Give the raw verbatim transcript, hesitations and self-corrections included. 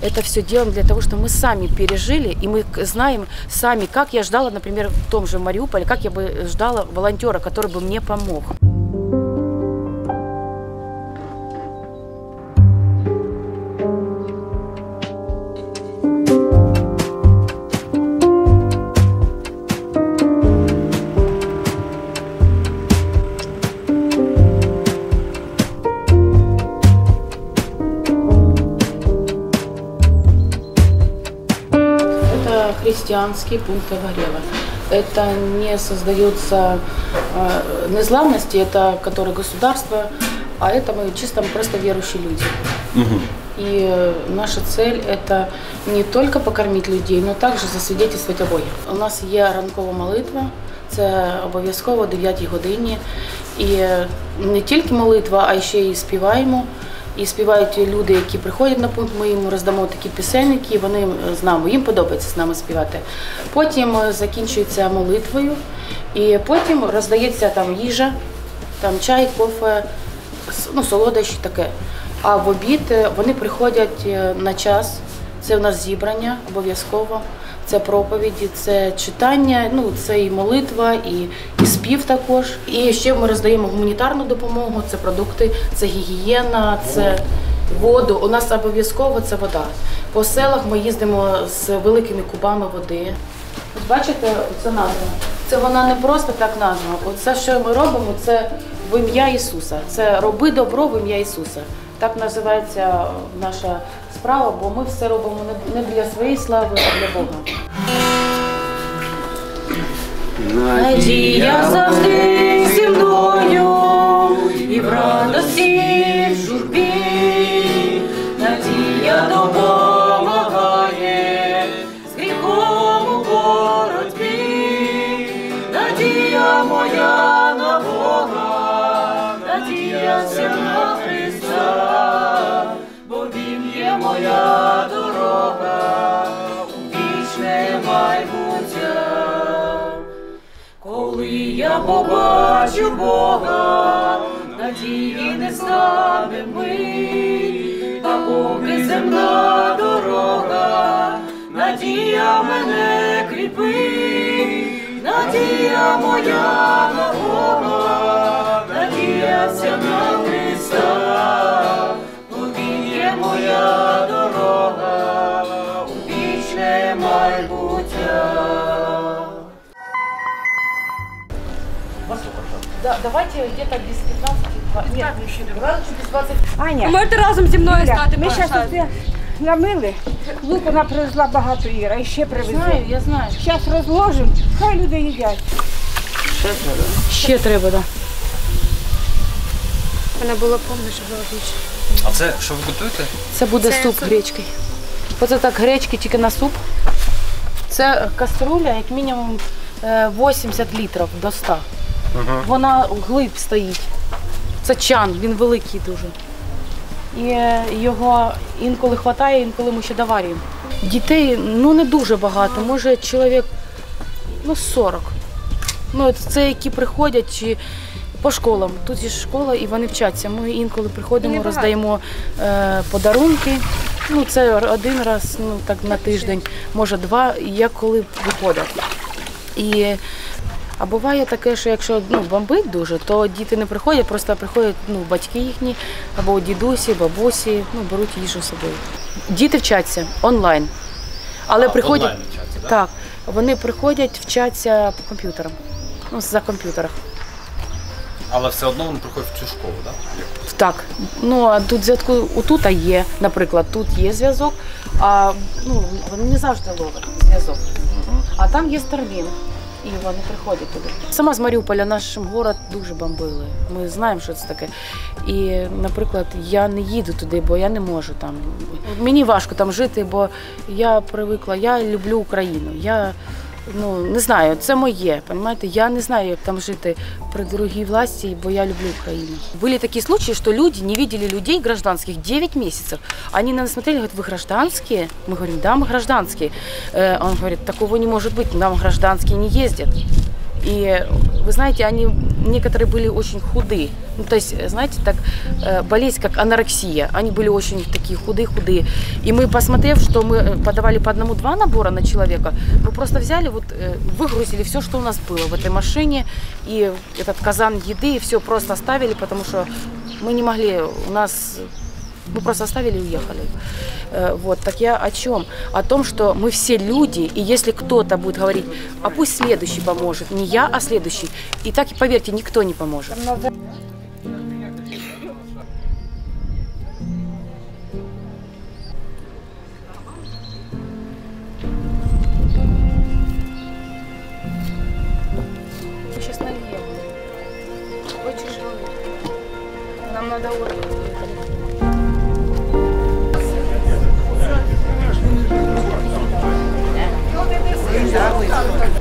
это все делаем для того, чтобы мы сами пережили, и мы знаем сами, как я ждала, например, в том же Мариуполе, как я бы ждала волонтера, который бы мне помог. Христианский пункт обогрева. Это не создается э, незламности, это которое государство, а это мы чисто просто верующие люди. Угу. И э, наша цель это не только покормить людей, но також засвідчити о Богі. У нас є ранкова молитва, це обов'язково о дев'ятій годині. І не тільки молитва, а ще й співаємо. І співають люди, які приходять на пункт, ми їм роздамо такі пісенники, вони з нами, їм подобається з нами співати. Потім закінчується молитвою, і потім роздається там їжа, там чай, кофе, ну, солодощі таке. А в обід вони приходять на час, це у нас зібрання обов'язково, це проповіді, це читання, ну, це і молитва, і, і спів також. І ще ми роздаємо гуманітарну допомогу, це продукти, це гігієна, це воду. У нас обов'язково це вода. По селах ми їздимо з великими кубами води. Ось бачите, це назва. Це вона не просто так назва. Оце, що ми робимо, це в ім'я Ісуса. Це роби добро в ім'я Ісуса. Так називається наша справа, бо ми все робимо не для своєї слави, а для Бога. Надія завжди зі мною, і в радості, і в журбі. Надія допомагає з гріхом у боротьбі. Надія моя на Бога, надія вся на Христа, бо Він є моя дорога у вічне майбуття. Коли я побачу Бога, надії не стане ми, а поки земна дорога, надія мене кріпить, надія моя на Бога, надія вся на Христа, бо Він є моя дорога у вічне майбуття. Да, давайте где-то без пятнадцати, нет, без двадцати. Аня, можете разом зі мною стати. Ми зараз тут намили, лук вона привезла багато, Іра, і ще привезла. Знаю, я знаю. Зараз розложимо, хай люди їдять. Ще треба. Ще треба, так. Вона була повна, що була більше. А це що ви готуєте? Це буде це суп, суп гречки. Оце так гречки тільки на суп. Це каструля, як мінімум вісімдесят літрів до ста. Угу. Вона глиб стоїть. Це чан, він великий дуже. І його інколи вистачає, інколи ми ще доварюємо. Дітей ну, не дуже багато, може чоловік ну, сорок. Ну, це які приходять чи по школам. Тут є школа і вони вчаться. Ми інколи приходимо, роздаємо е, подарунки. Ну, це один раз ну, так, на тиждень, може два, як коли виходять. І А буває таке, що якщо ну, бомбить дуже, то діти не приходять, просто приходять ну, батьки їхні, або дідусі, бабусі, ну, беруть їжу з собою. Діти вчаться онлайн. Але а, приходять, онлайн вчаться, да? Так, вони приходять, вчаться по комп'ютерам, ну, за комп'ютерах. Але все одно вони приходять в цю школу, так? Да? Так. Ну, а тут зв'язку, отут є, наприклад, тут є зв'язок, а ну, вони не завжди ловлять зв'язок. Угу. А там є Starlink. І вони приходять туди. Сама з Маріуполя, наш город дуже бомбили. Ми знаємо, що це таке. І, наприклад, я не їду туди, бо я не можу там. Мені важко там жити, бо я привикла, я люблю Україну. Я, ну, не знаю, це моє, розумієте? Я не знаю, як там жити при другій власті, бо я люблю Україну. Були такі случаї, що люди не бачили людей гражданських дев'ять місяців. Вони на нас смотрели, говорят, вы гражданские? Мы говорим, да, мы гражданские. Он говорит, такого не может быть, нам гражданские не ездят. И вы знаете, они, некоторые были очень худые. Ну, то есть, знаете, так, э, болезнь как анорексия. Они были очень такие худые-худые. И мы, посмотрев, что мы подавали по одному-два набора на человека, мы просто взяли, вот, э, выгрузили все, что у нас было в этой машине. И этот казан еды, и все просто оставили, потому что мы не могли, у нас... Мы просто оставили и уехали. Вот, так я о чем? О том, что мы все люди, и если кто-то будет говорить, а пусть следующий поможет, не я, а следующий. И так, поверьте, никто не поможет. Сейчас налево. Очень долго. Нам надо уровень. Здравствуйте.